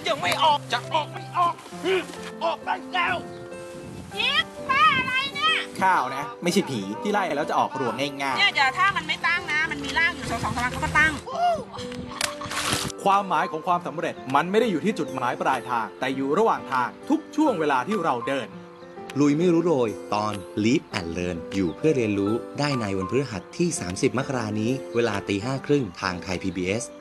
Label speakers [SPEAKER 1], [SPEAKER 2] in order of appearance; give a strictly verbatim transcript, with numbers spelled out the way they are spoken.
[SPEAKER 1] ยังไม่ออกจะออกไม่ออกออกได้แล้ว
[SPEAKER 2] ยิกผ้าอะไรเนี่ย
[SPEAKER 3] ข้าวนะไม่ใช่ผีที่ไล่แล้วจะออกรวงง่ายๆ
[SPEAKER 2] เนี่ยจะถ้ามันไม่ตั้งนะมันมีร่างอยู่สองสองสามเขาก็ตั้ง
[SPEAKER 3] ความหมายของความสำเร็จมันไม่ได้อยู่ที่จุดหมายปลายทางแต่อยู่ระหว่างทางทุกช่วงเวลาที่เราเดิน
[SPEAKER 4] ลุยไม่รู้โรยตอน Live and Learn อยู่เพื่อเรียนรู้ได้ในวันพฤหัสที่สามสิบมกราคมนี้เวลาตีห้าครึ่งทางไทย พี บี เอส